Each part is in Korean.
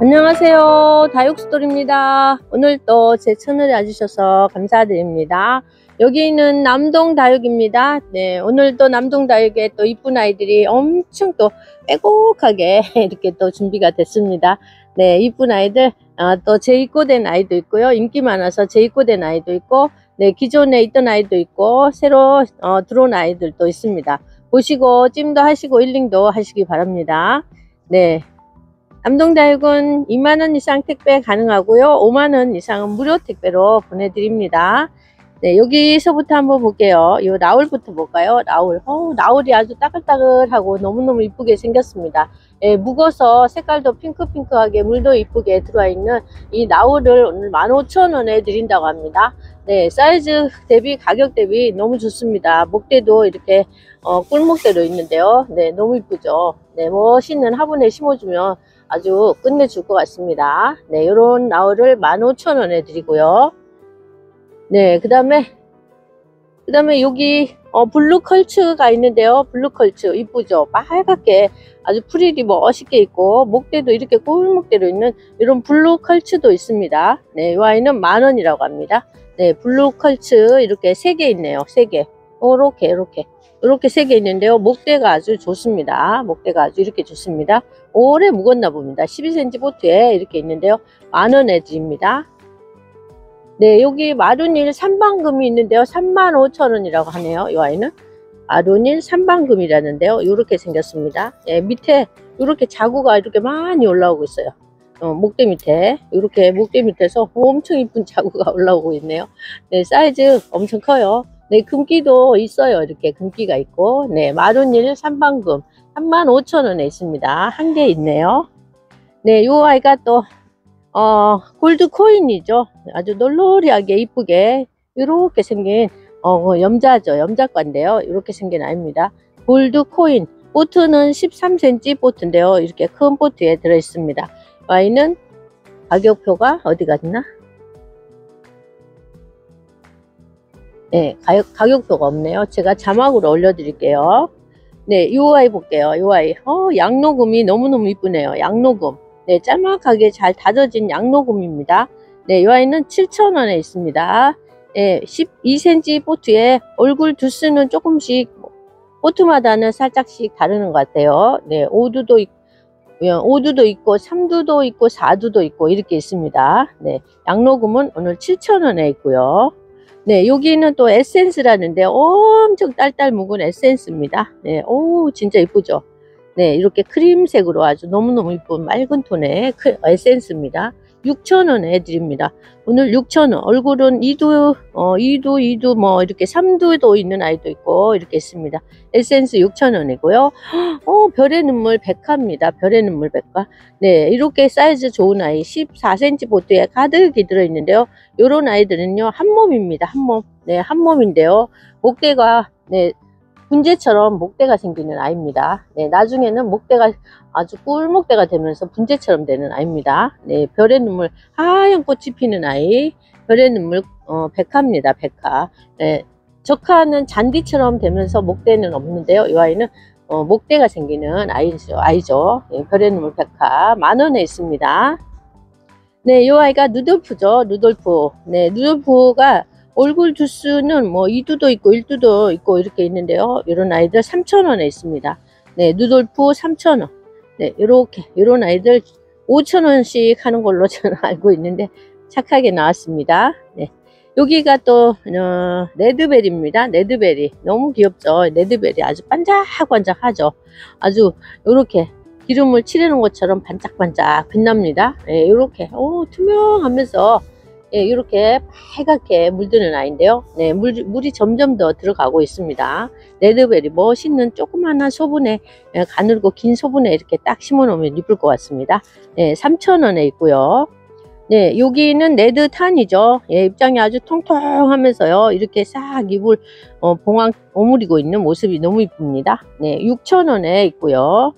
안녕하세요, 다육스토리입니다. 오늘 또 제 채널에 와주셔서 감사드립니다. 여기는 남동다육입니다. 네, 오늘도 남동다육에 또 이쁜 아이들이 엄청 또 빼곡하게 이렇게 또 준비가 됐습니다. 네, 이쁜 아이들 또 재입고된 아이도 있고요, 인기 많아서 재입고된 아이도 있고, 네, 기존에 있던 아이도 있고, 새로 들어온 아이들도 있습니다. 보시고 찜도 하시고 힐링도 하시기 바랍니다. 네, 남동다육은 2만원 이상 택배 가능하고요, 5만원 이상은 무료 택배로 보내드립니다. 네, 여기서부터 한번 볼게요. 이 나울부터 볼까요? 나울. 나울이 아주 따글따글하고 너무너무 이쁘게 생겼습니다. 예, 묵어서 색깔도 핑크핑크하게 물도 이쁘게 들어와 있는 이 나울을 오늘 15,000원에 드린다고 합니다. 네, 사이즈 대비 가격 대비 너무 좋습니다. 목대도 이렇게 꿀목대로 있는데요. 네, 너무 이쁘죠. 네, 멋있는 화분에 심어주면 아주 끝내줄 것 같습니다. 네, 요런 나울을 15,000원에 드리고요. 네, 그 다음에 여기 블루 컬츠가 있는데요. 블루 컬츠 이쁘죠? 빨갛게 아주 프릴이 멋있게 있고, 목대도 이렇게 꿀목대로 있는 이런 블루 컬츠도 있습니다. 네, 이 아이는 10,000원이라고 합니다. 네, 블루 컬츠 이렇게 3개 있네요. 3개. 이렇게 3개 있는데요. 목대가 아주 좋습니다. 목대가 아주 이렇게 좋습니다. 오래 묵었나 봅니다. 12cm 보트에 이렇게 있는데요. 10,000원에 드립니다. 네, 여기 마룬일 3방금이 있는데요. 35,000원이라고 하네요. 이 아이는 마룬일 3방금이라는데요. 이렇게 생겼습니다. 네, 밑에 이렇게 자구가 이렇게 많이 올라오고 있어요. 목대 밑에 이렇게 목대 밑에서 엄청 이쁜 자구가 올라오고 있네요. 네, 사이즈 엄청 커요. 네, 금기도 있어요. 이렇게 금기가 있고. 네, 마룬일 3방금 35,000원에 있습니다. 한 개 있네요. 네, 이 아이가 또 골드 코인이죠. 아주 널널하게 이쁘게 이렇게 생긴 염자죠. 염자과인데요. 이렇게 생긴 아이입니다. 골드 코인. 보트는 13cm 보트인데요. 이렇게 큰 보트에 들어 있습니다. 아이는 가격표가 어디 갔나? 네, 가격표가 없네요. 제가 자막으로 올려드릴게요. 네, 이 아이 볼게요. 이 아이. 양로금이 너무너무 이쁘네요. 양로금. 네, 짤막하게 잘 다져진 양로금입니다. 네, 이 아이는 7,000원에 있습니다. 네, 12cm 보트에 얼굴 두수는 조금씩 보트마다는 살짝씩 다르는 것 같아요. 네, 5두도 있고 3두도 있고 4두도 있고 이렇게 있습니다. 네, 양로금은 오늘 7,000원에 있고요. 네, 여기는 또 에센스라는데 엄청 딸딸 묵은 에센스입니다. 네, 오, 진짜 이쁘죠? 네, 이렇게 크림색으로 아주 너무너무 이쁜 맑은 톤의 에센스입니다. 6,000원에 드립니다. 오늘 6,000원. 얼굴은 2두 뭐 이렇게 3두도 있는 아이도 있고 이렇게 있습니다. 에센스 6,000원이고요. 별의 눈물 백화입니다. 별의 눈물 백화. 네, 이렇게 사이즈 좋은 아이 14cm 보트에 가득히 들어있는데요. 요런 아이들은요, 한 몸입니다. 한 몸. 네, 한 몸인데요. 목대가, 네, 분재처럼 목대가 생기는 아이입니다. 네, 나중에는 목대가 아주 꿀목대가 되면서 분재처럼 되는 아이입니다. 네, 별의 눈물 하얀 꽃이 피는 아이, 별의 눈물 백화입니다. 백화. 네, 적화는 잔디처럼 되면서 목대는 없는데요. 이 아이는 목대가 생기는 아이죠. 네, 별의 눈물 백화 10,000원에 있습니다. 네, 이 아이가 누돌프죠. 누돌프. 네, 누돌프가 얼굴 두수는 뭐 2두도 있고 1두도 있고 이렇게 있는데요. 이런 아이들 3,000원에 있습니다. 네, 누돌프 3,000원. 네, 이런 아이들 5,000원씩 하는 걸로 저는 알고 있는데 착하게 나왔습니다. 네, 여기가 또 레드베리입니다. 레드베리 너무 귀엽죠. 레드베리 아주 반짝반짝하죠. 아주 이렇게 기름을 칠해놓은 것처럼 반짝반짝 빛납니다. 네, 이렇게 투명하면서, 예, 이렇게 빨갛게 물드는 아이인데요. 네, 물이 점점 더 들어가고 있습니다. 레드베리 멋있는 조그마한 소분에, 가늘고 긴 소분에 이렇게 딱 심어 놓으면 이쁠 것 같습니다. 네, 3,000원에 있고요. 네, 여기는 레드탄이죠. 예, 입장이 아주 통통하면서요, 이렇게 싹 잎을 봉황 오므리고 있는 모습이 너무 이쁩니다. 네, 6,000원에 있고요.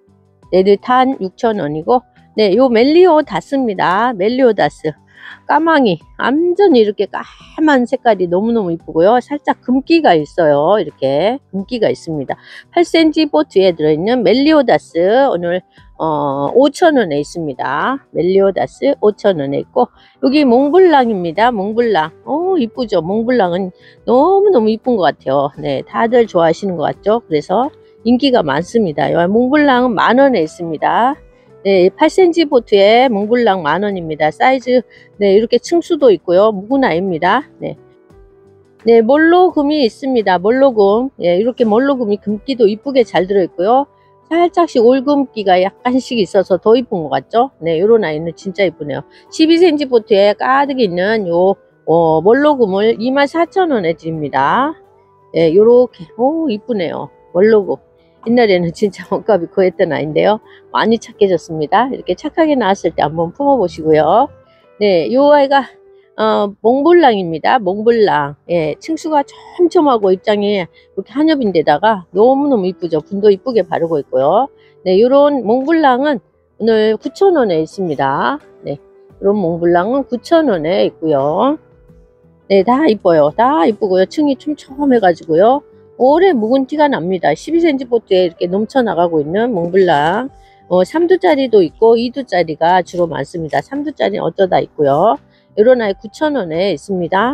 레드탄 6,000원이고, 네, 요 멜리오다스입니다. 멜리오다스. 까망이 완전히 이렇게 까만 색깔이 너무너무 이쁘고요. 살짝 금기가 있어요. 이렇게 금기가 있습니다. 8cm 보트에 들어있는 멜리오다스 오늘 5,000원에 있습니다. 멜리오다스 5,000원에 있고, 여기 몽블랑입니다. 몽블랑. 이쁘죠? 몽블랑은 너무너무 이쁜 것 같아요. 네, 다들 좋아하시는 것 같죠? 그래서 인기가 많습니다. 몽블랑은 10,000원에 있습니다. 네, 8cm 보트에 몽블랑 10,000원입니다. 사이즈, 네, 이렇게 층수도 있고요. 무구나입니다. 네. 네, 몰로금이 있습니다. 몰로금. 예, 이렇게 몰로금이 금기도 이쁘게 잘 들어있고요. 살짝씩 올금기가 약간씩 있어서 더 이쁜 것 같죠? 네, 요런 아이는 진짜 이쁘네요. 12cm 보트에 가득 있는 요, 몰로금을 24,000원에 드립니다. 예, 요렇게, 이쁘네요. 몰로금. 옛날에는 진짜 원값이 거했던 아이인데요. 많이 착해졌습니다. 이렇게 착하게 나왔을 때 한번 품어보시고요. 네, 요 아이가 몽블랑입니다. 몽블랑. 예, 층수가 촘촘하고 입장이 이렇게 한엽인데다가 너무너무 이쁘죠. 분도 이쁘게 바르고 있고요. 네, 요런 몽블랑은 오늘 9,000원에 있습니다. 네, 요런 몽블랑은 9,000원에 있고요. 네, 다 이뻐요. 다 이쁘고요. 층이 촘촘해가지고요. 오래 묵은 티가 납니다. 12cm 보트에 이렇게 넘쳐나가고 있는 몽블랑. 3두짜리도 있고 2두짜리가 주로 많습니다. 3두짜리는 어쩌다 있고요. 이런 아이 9,000원에 있습니다.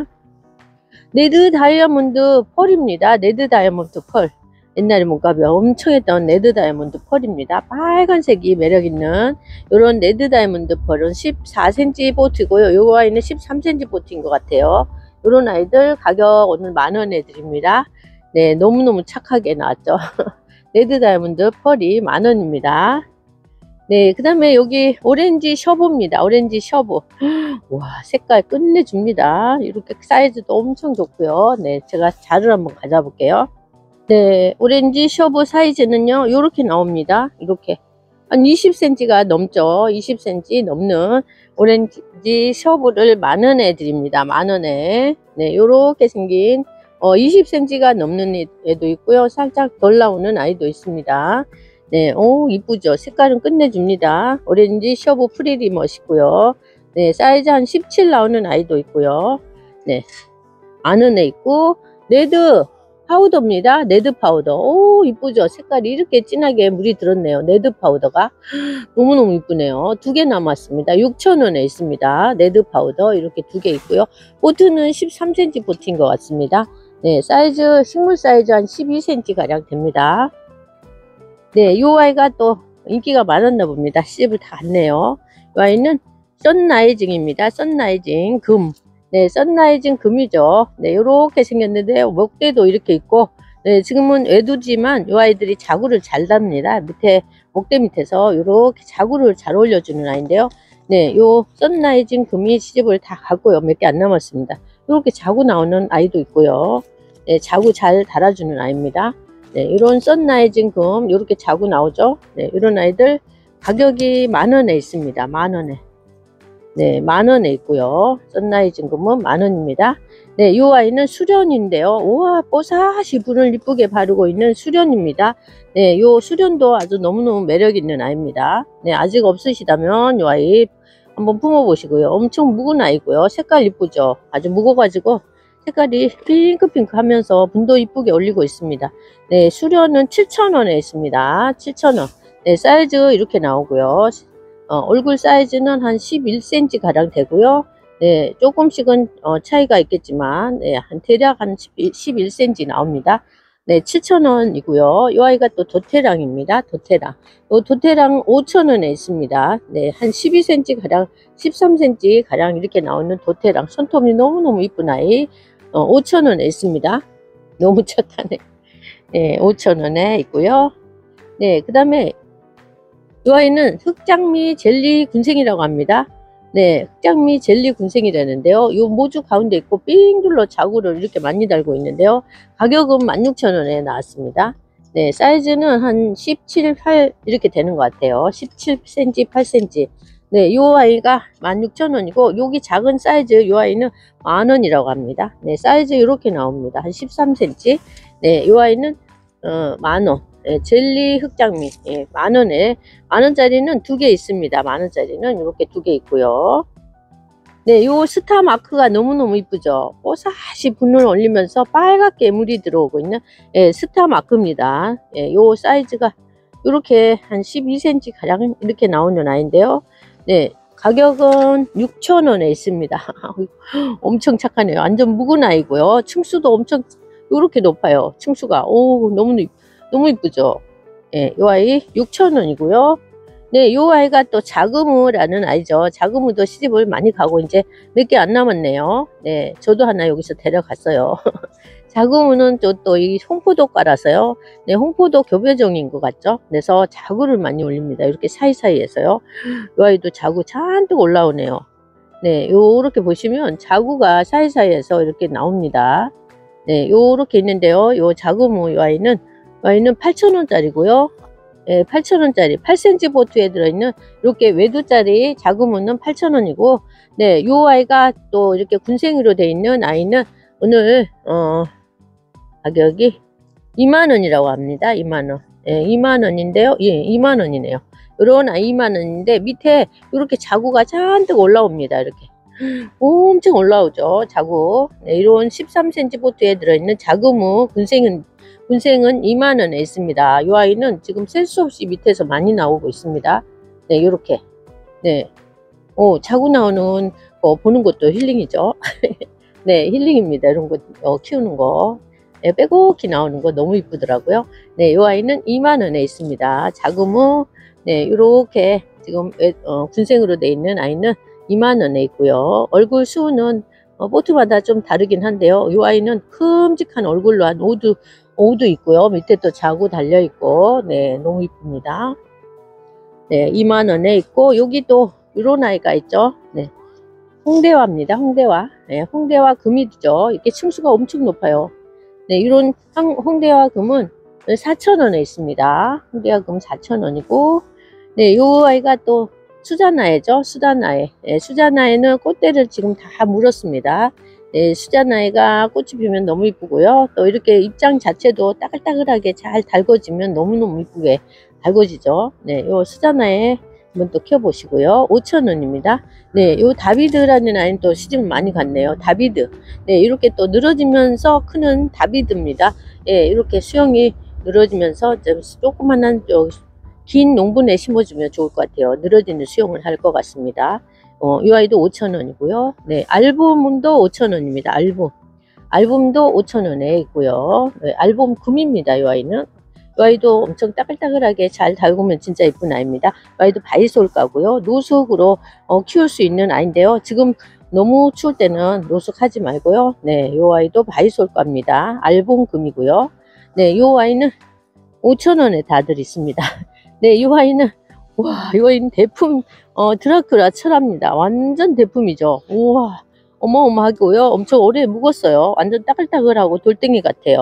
레드 다이아몬드 펄입니다. 레드 다이아몬드 펄. 옛날에 몸값이 엄청 했던 레드 다이아몬드 펄입니다. 빨간색이 매력있는 이런 레드 다이아몬드 펄은 14cm 보트고요. 이 아이는 13cm 보트인 것 같아요. 이런 아이들 가격 오늘 10,000원에 드립니다. 네, 너무너무 착하게 나왔죠. 레드 다이아몬드 펄이 10,000원입니다. 네, 그 다음에 여기 오렌지 셔브입니다. 오렌지 셔브. 와, 색깔 끝내줍니다. 이렇게 사이즈도 엄청 좋고요. 네, 제가 자를 한번 가져볼게요. 네, 오렌지 셔브 사이즈는요, 요렇게 나옵니다. 이렇게. 한 20cm가 넘죠. 20cm 넘는 오렌지 셔브를 10,000원에 드립니다. 10,000원에. 네, 요렇게 생긴 20cm가 넘는 애도 있고요. 살짝 덜 나오는 아이도 있습니다. 네, 이쁘죠? 색깔은 끝내줍니다. 오렌지 셔브 프릴이 멋있고요. 네, 사이즈 한 17 나오는 아이도 있고요. 네, 10,000원에 있고, 레드 파우더입니다. 레드 파우더. 이쁘죠? 색깔이 이렇게 진하게 물이 들었네요. 레드 파우더가. 너무너무 이쁘네요. 2개 남았습니다. 6,000원에 있습니다. 레드 파우더 이렇게 2개 있고요. 보트는 13cm 보트인 것 같습니다. 네, 사이즈, 식물 사이즈 한 12cm 가량 됩니다. 네, 요 아이가 또 인기가 많았나 봅니다. 시집을 다 갔네요. 이 아이는 선라이징입니다. 선라이징 금. 네, 선라이징 금이죠. 네, 요렇게 생겼는데 목대도 이렇게 있고, 네, 지금은 외두지만 이 아이들이 자구를 잘 답니다. 밑에 목대 밑에서 요렇게 자구를 잘 올려주는 아이인데요. 네, 요 선라이징 금이 시집을 다 갔고요. 몇 개 안 남았습니다. 이렇게 자구 나오는 아이도 있고요. 네, 자구 잘 달아주는 아이입니다. 네, 이런 선라이징 금 이렇게 자구 나오죠. 네, 이런 아이들 가격이 10,000원에 있습니다. 10,000원에. 네, 10,000원에 있고요. 선라이징 금은 10,000원입니다. 네, 이 아이는 수련인데요. 우와, 뽀사시 분을 이쁘게 바르고 있는 수련입니다. 네, 요 수련도 아주 너무너무 매력 있는 아이입니다. 네, 아직 없으시다면 이 아이 한번 품어보시고요. 엄청 묵은 아이고요. 색깔 이쁘죠. 아주 묵어가지고 색깔이 핑크핑크 하면서 분도 이쁘게 올리고 있습니다. 네, 수련은 7,000원에 있습니다. 7,000원. 네, 사이즈 이렇게 나오고요. 얼굴 사이즈는 한 11cm 가량 되고요. 네, 조금씩은 차이가 있겠지만, 네, 대략 한 11cm 나옵니다. 네, 7,000원이고요. 이 아이가 또 도테랑입니다. 도테랑. 요 도테랑 5,000원에 있습니다. 네, 한 12cm 가량, 13cm 가량 이렇게 나오는 도테랑. 손톱이 너무너무 이쁜 아이. 5,000원에 있습니다. 너무 착하네. 네, 5,000원에 있고요. 네, 그 다음에 이 아이는 흑장미 젤리 군생이라고 합니다. 네, 흑장미 젤리 군생이라는데요. 이 모주 가운데 있고 삥 둘러 자구를 이렇게 많이 달고 있는데요. 가격은 16,000원에 나왔습니다. 네, 사이즈는 한 17, 8 이렇게 되는 것 같아요. 17cm, 8cm. 네, 이 아이가 16,000원이고 여기 작은 사이즈 이 아이는 10,000원이라고 합니다. 네, 사이즈 이렇게 나옵니다. 한 13cm. 네, 이 아이는 10,000원. 네, 젤리 흑장미. 예, 10,000원에 10,000원짜리는 2개 있습니다. 10,000원짜리는 이렇게 2개 있고요. 네, 요 스타 마크가 너무너무 이쁘죠. 뽀사시 분을 올리면서 빨갛게 물이 들어오고 있는, 예, 스타 마크입니다. 예, 요 사이즈가 이렇게 한 12cm 가량 이렇게 나오는 아이인데요. 네, 가격은 6,000원에 있습니다. 엄청 착하네요. 완전 묵은 아이고요. 층수도 엄청 이렇게 높아요. 층수가. 오, 너무 이쁘죠. 예, 이 아이 6,000원이고요. 네, 이 아이가 또 자그무라는 아이죠. 자그무도 시집을 많이 가고 이제 몇 개 안 남았네요. 네, 저도 하나 여기서 데려갔어요. 자그무는 또 이 홍포도과라서요. 네, 홍포도 교배종인 것 같죠. 그래서 자구를 많이 올립니다. 이렇게 사이사이에서요. 이 아이도 자구 잔뜩 올라오네요. 네, 요렇게 보시면 자구가 사이사이에서 이렇게 나옵니다. 네, 요렇게 있는데요. 요 자그무 이 아이는 8,000원짜리고요. 예, 8,000원짜리 8cm 보트에 들어있는 이렇게 외두짜리 자그무는 8,000원이고, 네, 요 아이가 또 이렇게 군생이로 되어 있는 아이는 오늘 가격이 20,000원이라고 합니다. 20,000원. 예, 20,000원인데요. 예, 20,000원이네요. 요런 아이 20,000원인데 밑에 이렇게 자구가 잔뜩 올라옵니다. 이렇게 엄청 올라오죠. 자구. 네, 이런 13cm 보트에 들어있는 자그무 군생은 20,000원에 있습니다. 이 아이는 지금 셀 수 없이 밑에서 많이 나오고 있습니다. 네, 요렇게. 네. 자고 나오는 거 보는 것도 힐링이죠. 네, 힐링입니다. 이런 거 키우는 거. 네, 빼곡히 나오는 거 너무 이쁘더라고요. 네, 이 아이는 20,000원에 있습니다. 자그무. 네, 요렇게 지금 군생으로 되어 있는 아이는 20,000원에 있고요. 얼굴 수는 보트마다 좀 다르긴 한데요. 이 아이는 큼직한 얼굴로 한 오도 있고요. 밑에 또 자구 달려 있고, 네, 너무 이쁩니다. 네, 20,000원에 있고, 여기 또 이런 아이가 있죠. 네, 홍대화입니다. 홍대화. 네, 홍대화 금이죠. 이렇게 층수가 엄청 높아요. 네, 이런 홍대화 금은 4,000원에 있습니다. 홍대화 금 4,000원이고, 네, 이 아이가 또 수자나이죠. 수자나이. 네, 수자나이는 꽃대를 지금 다 물었습니다. 네, 수자나이가 꽃이 피면 너무 이쁘고요. 또 이렇게 입장 자체도 따글따글하게 잘 달궈지면 너무너무 이쁘게 달궈지죠. 네, 요 수자나이 한번 또 키워보시고요. 5,000원입니다. 네, 요 다비드라는 아이는 또 시집 많이 갔네요. 다비드. 네, 이렇게 또 늘어지면서 크는 다비드입니다. 예, 이렇게 수영이 늘어지면서 좀 조그만한 긴 농분에 심어주면 좋을 것 같아요. 늘어지는 수영을 할 것 같습니다. 이 아이도 5,000원이고요. 네, 알봄도 5,000원입니다. 알봄도 5,000원에 있고요. 네, 알봄 금입니다. 이 아이는. 이 아이도 엄청 따글따글하게 잘 달구면 진짜 예쁜 아이입니다. 이 아이도 바이솔가고요. 노숙으로 키울 수 있는 아이인데요. 지금 너무 추울 때는 노숙하지 말고요. 네, 이 아이도 바이솔가입니다. 알봄 금이고요. 네, 이 아이는 5,000원에 다들 있습니다. 네, 이 아이는 와, 이 아이는 대품 드라큘라 철합니다. 완전 대품이죠. 우와, 어마어마하고요. 엄청 오래 묵었어요. 완전 따글따글하고 돌덩이 같아요.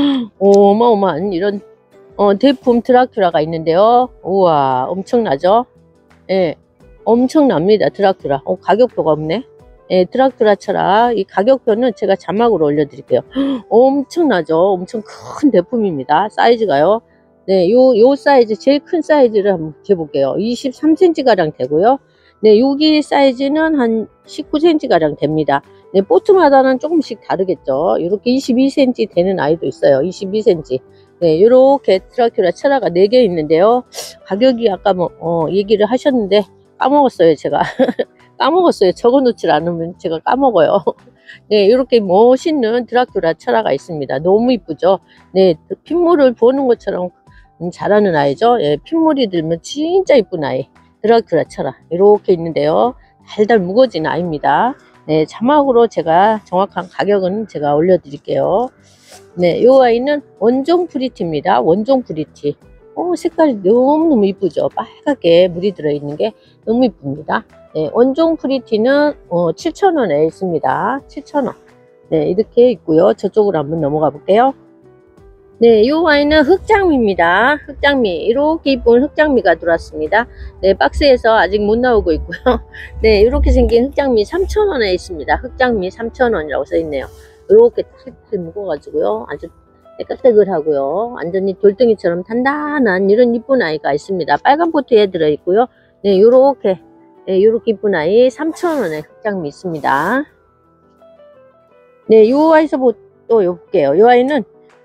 어마어마한 이런 대품 드라큘라가 있는데요. 우와, 엄청나죠? 예, 엄청납니다. 드라큘라. 가격표가 없네. 예, 드라큘라 철학. 이 가격표는 제가 자막으로 올려드릴게요. 엄청나죠? 엄청 큰 대품입니다. 사이즈가요. 네, 요 사이즈, 제일 큰 사이즈를 한번 재볼게요. 23cm 가량 되고요. 네, 여기 사이즈는 한 19cm 가량 됩니다. 네, 보트마다는 조금씩 다르겠죠. 이렇게 22cm 되는 아이도 있어요. 22cm. 네, 이렇게 드라큘라 철화가 4개 있는데요. 가격이 아까 얘기를 하셨는데 까먹었어요, 제가. 까먹었어요. 적어놓질 않으면 제가 까먹어요. 네, 이렇게 멋있는 드라큘라 철화가 있습니다. 너무 이쁘죠? 네, 핏물을 보는 것처럼 잘하는 아이죠. 예, 핏물이 들면 진짜 이쁜 아이. 드라큘라 철화. 이렇게 있는데요. 달달 무거워진 아이입니다. 네, 자막으로 제가 정확한 가격은 제가 올려드릴게요. 네, 요 아이는 원종 프리티입니다. 원종 프리티. 색깔이 너무너무 이쁘죠. 빨갛게 물이 들어있는 게 너무 이쁩니다. 네, 원종 프리티는 7,000원에 있습니다. 7,000원. 네, 이렇게 있고요. 저쪽으로 한번 넘어가 볼게요. 네, 이 아이는 흑장미입니다. 흑장미. 이렇게 이쁜 흑장미가 들어왔습니다. 네, 박스에서 아직 못 나오고 있고요. 네, 이렇게 생긴 흑장미 3,000원에 있습니다. 흑장미 3,000원이라고 써있네요. 이렇게 탈탈 묵어가지고요. 아주 때글때글하고요. 완전히 돌덩이처럼 단단한 이런 이쁜 아이가 있습니다. 빨간 포트에 들어있고요. 네, 요렇게 이쁜 아이 3,000원에 흑장미 있습니다. 네, 요 아이서 또 볼게요. 요 아이는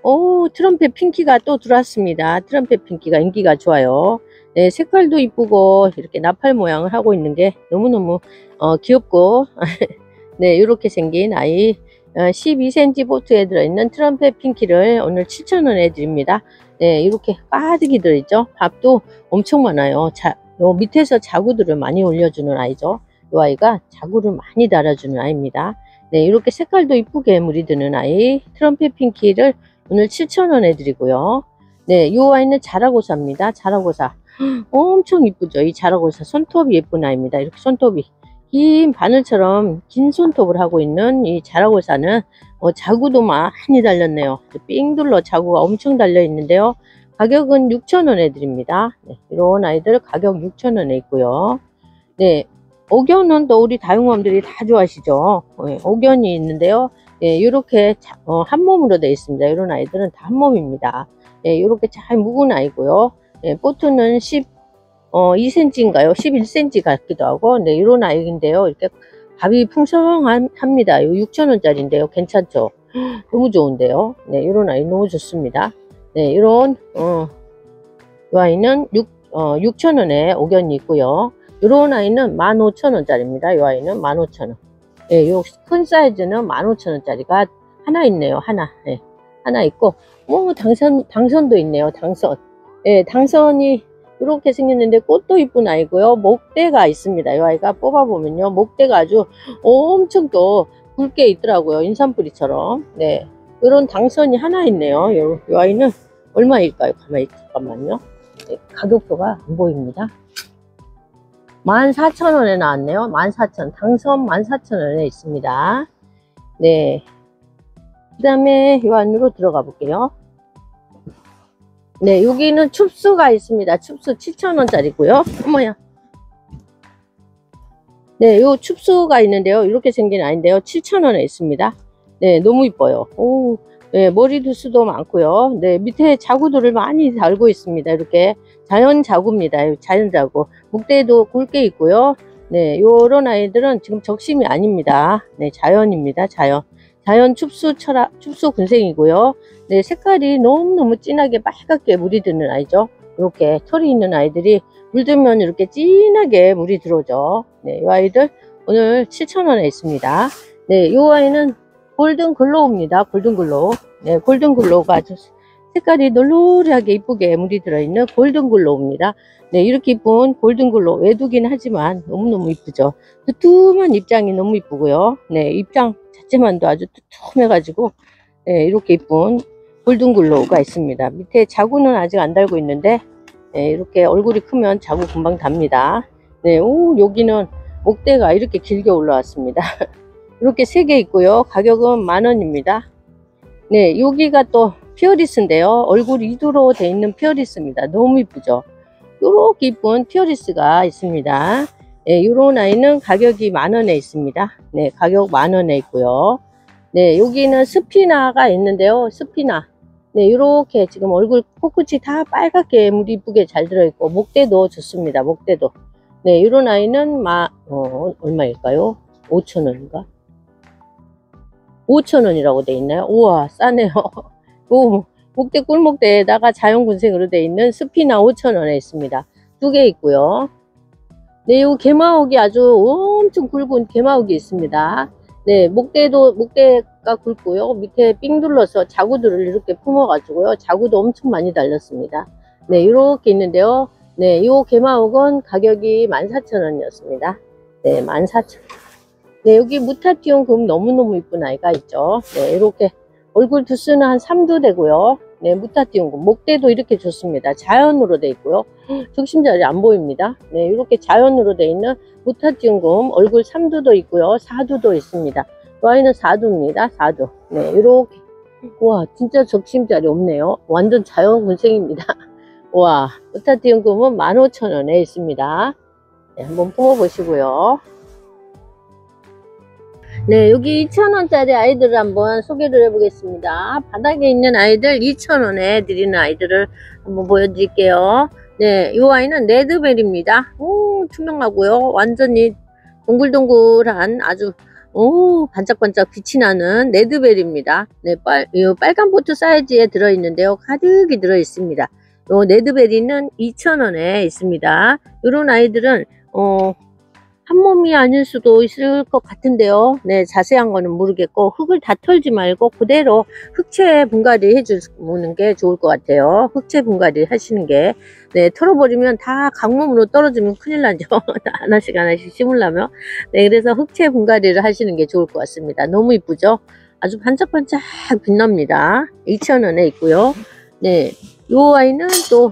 오, 트럼펫 핑키가 또 들어왔습니다. 트럼펫 핑키가 인기가 좋아요. 네, 색깔도 이쁘고 이렇게 나팔 모양을 하고 있는 게 너무너무 귀엽고 네, 이렇게 생긴 아이 12cm 보트에 들어있는 트럼펫 핑키를 오늘 7,000원에 드립니다. 네, 이렇게 가득이 들어있죠. 밥도 엄청 많아요. 요 밑에서 자구들을 많이 올려주는 아이죠. 이 아이가 자구를 많이 달아주는 아이입니다. 네, 이렇게 색깔도 이쁘게 물이 드는 아이 트럼펫 핑키를 오늘 7,000원에 드리고요. 네, 이 아이는 자라고사입니다. 자라고사 엄청 이쁘죠. 이 자라고사 손톱이 예쁜 아이입니다. 이렇게 손톱이 긴 바늘처럼 긴 손톱을 하고 있는 이 자라고사는 자구도 많이 달렸네요. 삥 둘러 자구가 엄청 달려 있는데요. 가격은 6,000원에 드립니다. 네, 이런 아이들 가격 6,000원에 있고요. 네, 옥견은 또 우리 다육맘들이 다 좋아하시죠. 네, 옥견이 있는데요. 네, 이렇게 한 몸으로 되어 있습니다. 이런 아이들은 다 한 몸입니다. 네, 이렇게 잘 묵은 아이고요. 네, 보트는 2cm인가요? 11cm 같기도 하고, 네, 이런 아이인데요. 이렇게 밥이 풍성합니다. 6,000원짜리인데요. 괜찮죠? 너무 좋은데요. 네, 이런 아이 너무 좋습니다. 네, 이런, 이 아이는 6,000원에 옥견이 있고요. 이런 아이는 15,000원짜리입니다. 이 아이는 15,000원. 네, 요 큰 사이즈는 15,000원짜리가 하나 있네요. 하나. 네, 하나 있고, 당선도 있네요. 당선. 네, 당선이 이렇게 생겼는데 꽃도 이쁜 아이고요. 목대가 있습니다. 이 아이가 뽑아보면요. 목대가 아주 엄청 또 굵게 있더라고요. 인삼뿌리처럼. 네, 이런 당선이 하나 있네요. 이 아이는 얼마일까요? 잠깐만요. 네, 가격표가 안 보입니다. 14,000원에 나왔네요. 14,000원. 당선 14,000원에 있습니다. 네. 그 다음에 이 안으로 들어가 볼게요. 네, 여기는 춥수가 있습니다. 춥수 7,000원짜리고요. 어머야. 네, 요 춥수가 있는데요. 이렇게 생긴 아이인데요. 7,000원에 있습니다. 네, 너무 이뻐요. 오, 네, 머리 두수도 많고요. 네, 밑에 자구들을 많이 달고 있습니다. 이렇게 자연 자구입니다. 자연 자구. 목대도 굵게 있고요. 네, 요런 아이들은 지금 적심이 아닙니다. 네, 자연입니다. 자연 춥수 군생이고요. 네, 색깔이 너무너무 진하게 빨갛게 물이 드는 아이죠. 이렇게 털이 있는 아이들이 물들면 이렇게 진하게 물이 들어오죠. 네, 이 아이들 오늘 7,000원에 있습니다. 네, 이 아이는 골든 글로우입니다. 골든 글로우. 네, 골든 글로우가 아주 색깔이 놀노리하게 이쁘게 물이 들어있는 골든 글로우입니다. 네, 이렇게 이쁜 골든 글로우 외두긴 하지만 너무너무 이쁘죠. 두툼한 입장이 너무 이쁘고요. 네, 입장 자체만도 아주 두툼해가지고 네, 이렇게 이쁜 골든 글로우가 있습니다. 밑에 자구는 아직 안 달고 있는데 네, 이렇게 얼굴이 크면 자구 금방 답니다. 네, 오, 여기는 목대가 이렇게 길게 올라왔습니다. 이렇게 3개 있고요. 가격은 10,000원입니다. 네, 여기가 또 피어리스인데요. 얼굴 이두로 되어 있는 피어리스입니다. 너무 이쁘죠? 이렇게 이쁜 피어리스가 있습니다. 네, 이런 아이는 가격이 10,000원에 있습니다. 네, 가격 10,000원에 있고요. 네, 여기는 스피나가 있는데요. 스피나. 네, 이렇게 지금 얼굴 코끝이 다 빨갛게 물이 이쁘게 잘 들어있고 목대도 좋습니다. 목대도. 네, 이런 아이는 얼마일까요? 5,000원인가? 5,000원이라고 돼 있나요? 우와, 싸네요. 오, 목대 꿀목대에다가 자연군생으로 돼 있는 스피나 5,000원에 있습니다. 2개 있고요. 네, 이 개마옥이 아주 엄청 굵은 개마옥이 있습니다. 네, 목대가 굵고요. 밑에 삥 둘러서 자구들을 이렇게 품어가지고요. 자구도 엄청 많이 달렸습니다. 네, 이렇게 있는데요. 네, 이 개마옥은 가격이 14,000원이었습니다. 네, 14,000원. 네, 여기 무타티온 금 너무너무 이쁜 아이가 있죠. 네, 이렇게 얼굴 두수는 한 3도 되고요. 네, 무타티온 금. 목대도 이렇게 좋습니다. 자연으로 돼 있고요. 적심자리 안 보입니다. 네, 이렇게 자연으로 돼 있는 무타티온 금 얼굴 3두도 있고요. 4두도 있습니다. 이 아이는 4두입니다. 4두. 네, 이렇게. 와, 진짜 적심자리 없네요. 완전 자연 군생입니다. 와, 무타티온 금은 15,000원에 있습니다. 네, 한번 품어보시고요. 네, 여기 2,000원짜리 아이들을 한번 소개를 해보겠습니다. 바닥에 있는 아이들 2,000원에 드리는 아이들을 한번 보여드릴게요. 네, 이 아이는 레드벨입니다. 오, 투명하고요. 완전히 동글동글한 아주 오, 반짝반짝 빛이 나는 레드벨입니다. 네, 요 빨간 포트 사이즈에 들어있는데요. 가득이 들어있습니다. 요 레드벨이는 2,000원에 있습니다. 요런 아이들은, 한 몸이 아닐 수도 있을 것 같은데요. 네, 자세한 거는 모르겠고, 흙을 다 털지 말고, 그대로 흑채 분갈이 해주는 게 좋을 것 같아요. 흑채 분갈이 하시는 게. 네, 털어버리면 다 강몸으로 떨어지면 큰일 나죠. 하나씩 하나씩 심으려면. 네, 그래서 흑채 분갈이를 하시는 게 좋을 것 같습니다. 너무 이쁘죠? 아주 반짝반짝 빛납니다. 2,000원에 있고요. 네, 요 아이는 또,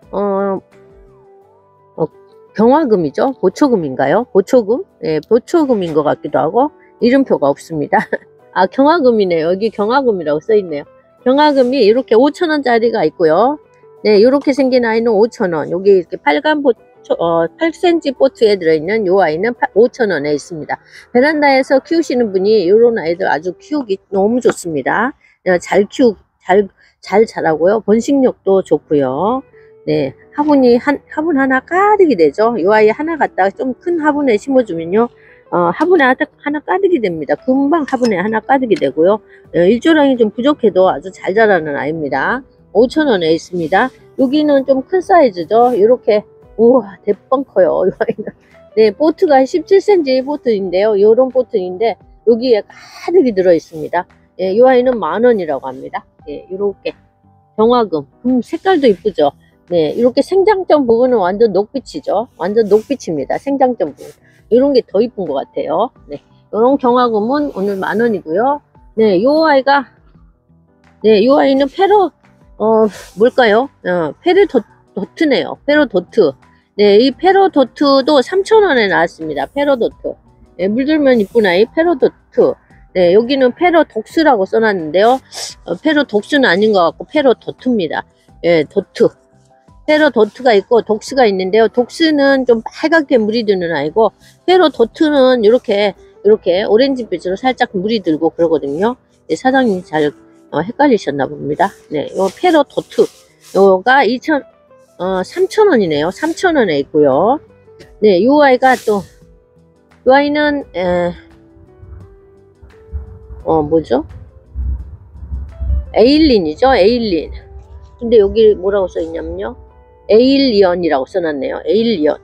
경화금이죠. 보초금인가요? 보초금? 네, 보초금인 것 같기도 하고, 이름표가 없습니다. 아, 경화금이네요. 여기 경화금이라고 써있네요. 경화금이 이렇게 5,000원짜리가 있고요. 네, 이렇게 생긴 아이는 5,000원. 여기 이렇게 빨간 8cm 포트에 들어있는 이 아이는 5,000원에 있습니다. 베란다에서 키우시는 분이 이런 아이들 아주 키우기 너무 좋습니다. 잘 자라고요. 번식력도 좋고요. 네, 화분 하나 가득이 되죠. 이 아이 하나 갖다가 좀 큰 화분에 심어주면요. 화분에 하나 가득이 됩니다. 금방 화분에 하나 가득이 되고요. 일조량이 좀 부족해도 아주 잘 자라는 아이입니다. 5,000원에 있습니다. 여기는 좀 큰 사이즈죠. 이렇게, 우와, 대빵 커요. 이 아이는. 네, 보트가 17cm 보트인데요. 요런 보트인데, 여기에 가득이 들어 있습니다. 예, 이 아이는 10,000원이라고 합니다. 예, 요렇게. 경화금. 색깔도 이쁘죠. 네, 이렇게 생장점 부분은 완전 녹빛이죠. 완전 녹빛입니다. 생장점 부분. 이런 게 더 이쁜 것 같아요. 네, 이런 경화금은 오늘 10,000원이고요. 네, 요 아이가, 네, 요 아이는 뭘까요? 페르도트네요. 페르도트. 네, 이 페르도트도 3,000원에 나왔습니다. 페르도트. 네, 물들면 이쁜 아이, 페르도트. 네, 여기는 페르독스라고 써놨는데요. 페르독스는 아닌 것 같고, 페르도트입니다. 예, 도트. 페르도트가 있고 독스가 있는데요. 독스는 좀 빨갛게 물이 드는 아이고 페르도트는 이렇게 오렌지빛으로 살짝 물이 들고 그러거든요. 네, 사장님이 잘 헷갈리셨나 봅니다. 네, 요 페르도트 요가 3,000원이네요. 3,000원에 있고요. 네, 요 아이가 또 요 아이는 뭐죠? 에일린이죠. 에일린. 근데 여기 뭐라고 써있냐면요. 에일리언이라고 써놨네요. 에일리언.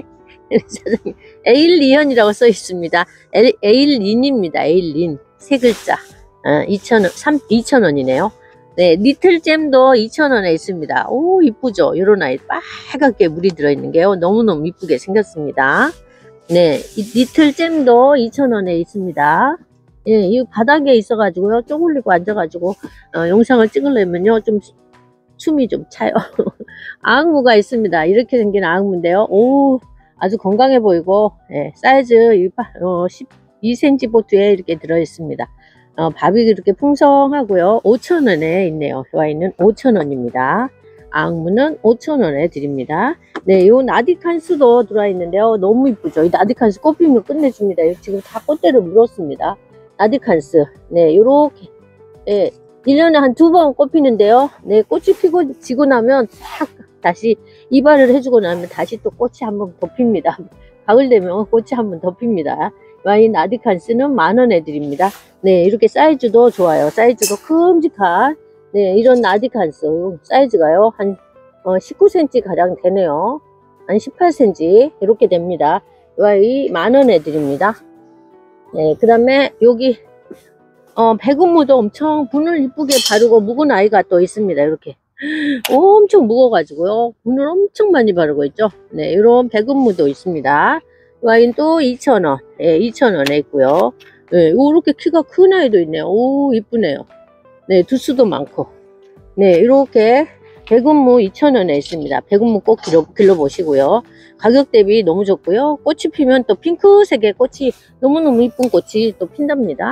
에일리언이라고 써있습니다. 에일린입니다. 에일린. 세 글자. 2,000원이네요. 네, 리틀잼도 2,000원에 있습니다. 오, 이쁘죠? 요런 아이 빨갛게 물이 들어있는 게요. 너무너무 이쁘게 생겼습니다. 네, 리틀잼도 2,000원에 있습니다. 예, 이 바닥에 있어가지고요. 쪼글리고 앉아가지고, 영상을 찍으려면요. 좀 숨이 좀 차요. 아흥무가 있습니다. 이렇게 생긴 아흥무인데요. 오, 아주 건강해 보이고, 예, 사이즈 12cm 보트에 이렇게 들어있습니다. 밥이 이렇게 풍성하고요. 5,000원에 있네요. 이 아이는 5,000원입니다. 아흥무는 5,000원에 드립니다. 네, 요 나디칸스도 들어있는데요. 너무 이쁘죠? 이 나디칸스 꽃피면 끝내줍니다. 지금 다 꽃대를 물었습니다. 나디칸스. 네, 요렇게. 예, 1년에 한 2번 꽃피는데요. 네, 꽃이 피고 지고 나면 싹 다시 이발을 해주고 나면 다시 또 꽃이 한번 더 핍니다. 가을 되면 꽃이 한번 더 핍니다. 와인 나디칸스는 10,000원에 드립니다. 네, 이렇게 사이즈도 좋아요. 사이즈도 큼직한, 네, 이런 나디칸스 사이즈가요. 한 19cm 가량 되네요. 한 18cm 이렇게 됩니다. 와이 10,000원에 드립니다. 네, 그 다음에 여기 백운무도 엄청 분을 이쁘게 바르고 묵은 아이가 또 있습니다. 이렇게 엄청 묵어가지고요. 분을 엄청 많이 바르고 있죠. 네, 이런 백운무도 있습니다. 와인도 2,000원, 예, 2,000원에 있고요. 네, 이렇게 키가 큰 아이도 있네요. 오, 이쁘네요. 네, 두수도 많고. 네, 이렇게 백운무 2,000원에 있습니다. 백운무 꼭 길러보시고요. 가격 대비 너무 좋고요. 꽃이 피면 또 핑크색의 꽃이 너무너무 이쁜 꽃이 또 핀답니다.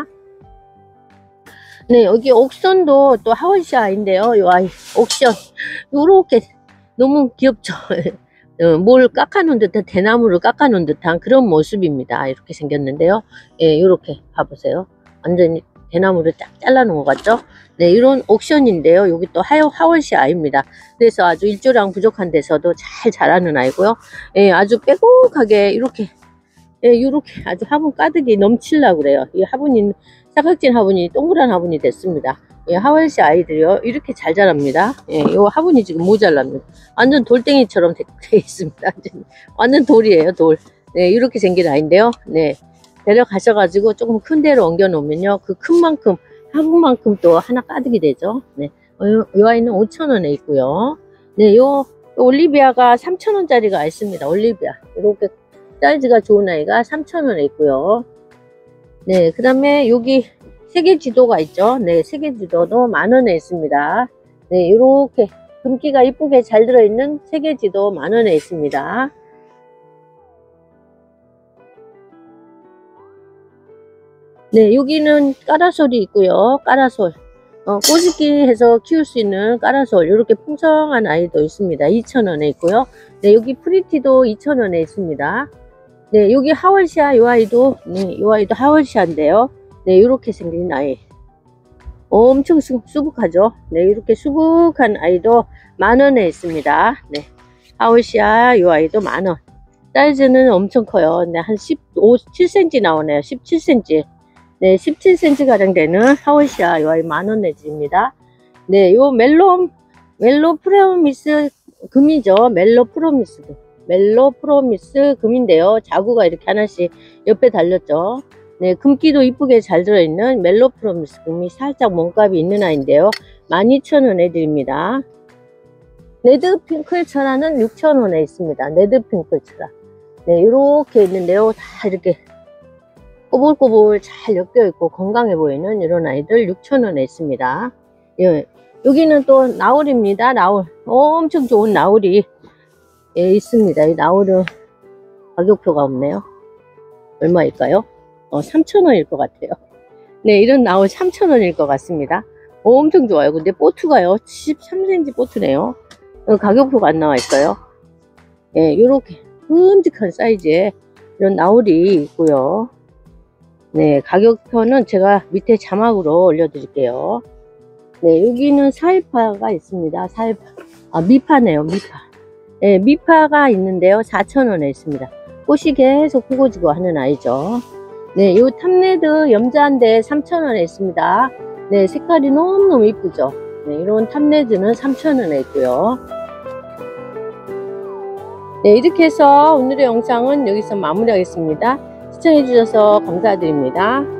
네, 여기 옥션도 또 하원시아인데요. 요 아이, 옥션. 요렇게 너무 귀엽죠? 뭘 깎아놓은 듯한, 대나무를 깎아놓은 듯한 그런 모습입니다. 이렇게 생겼는데요. 예, 요렇게 봐보세요. 완전히 대나무를 쫙 잘라놓은 것 같죠? 네, 이런 옥션인데요. 여기 또 하원시아입니다. 그래서 아주 일조량 부족한 데서도 잘 자라는 아이고요. 예, 아주 빼곡하게 이렇게 예, 요렇게 아주 화분 가득이 넘치려고 그래요. 이 화분이, 사각진 화분이 동그란 화분이 됐습니다. 예, 하월시 아이들이요. 이렇게 잘 자랍니다. 예, 요 화분이 지금 모자랍니다. 완전 돌덩이처럼 돼 있습니다. 완전 돌이에요, 돌. 네, 이렇게 생긴 아이인데요. 네, 데려가셔가지고 조금 큰 데로 옮겨 놓으면요. 그 큰 만큼, 화분만큼 또 하나 가득이 되죠. 네, 요 아이는 5,000원에 있고요. 네, 요 올리비아가 3,000원짜리가 있습니다. 올리비아. 이렇게 사이즈가 좋은 아이가 3,000원에 있고요. 네, 그 다음에 여기 세계지도가 있죠. 네, 세계지도도 10,000원에 있습니다. 네, 이렇게 금기가 이쁘게 잘 들어있는 세계지도 10,000원에 있습니다. 네, 여기는 까라솔이 있고요. 까라솔. 꼬집기 해서 키울 수 있는 까라솔. 이렇게 풍성한 아이도 있습니다. 2,000원에 있고요. 네, 여기 프리티도 2,000원에 있습니다. 네, 여기 하월시아 요 아이도, 네, 요 아이도 하월시아인데요. 네, 이렇게 생긴 아이. 엄청 수북하죠. 네, 이렇게 수북한 아이도 10,000원에 있습니다. 네, 하월시아 요 아이도 10,000원. 사이즈는 엄청 커요. 네, 한 17cm 나오네요. 17cm. 네, 17cm 가량 되는 하월시아 요 아이 10,000원 내지입니다. 네, 요 멜로 프로미스 금이죠. 멜로 프로미스 금인데요. 자구가 이렇게 하나씩 옆에 달렸죠. 네, 금기도 이쁘게 잘 들어있는 멜로 프로미스 금이 살짝 몸값이 있는 아이인데요. 12,000원에 드립니다. 레드 핑클 철화는 6,000원에 있습니다. 레드 핑클 철화. 네, 이렇게 있는데요. 다 이렇게 꼬불꼬불 잘 엮여있고 건강해 보이는 이런 아이들 6,000원에 있습니다. 예, 여기는 또 나울입니다. 나울. 엄청 좋은 나울이 예, 있습니다. 이 나울은 가격표가 없네요. 얼마일까요? 3,000원일 것 같아요. 네, 이런 나울 3,000원일 것 같습니다. 엄청 좋아요. 근데 보트가요. 13cm 보트네요. 가격표가 안 나와 있어요. 예, 요렇게 큼직한 사이즈의 이런 나울이 있고요. 네, 가격표는 제가 밑에 자막으로 올려드릴게요. 네, 여기는 사이파가 있습니다. 사이파. 미파네요, 미파. 네, 미파가 있는데요. 4,000원에 있습니다. 꽃이 계속 피고 지고 하는 아이죠. 네, 요 탑레드 염자한데 3,000원에 있습니다. 네, 색깔이 너무너무 이쁘죠. 네, 이런 탑레드는 3,000원에 있고요. 네, 이렇게 해서 오늘의 영상은 여기서 마무리하겠습니다. 시청해주셔서 감사드립니다.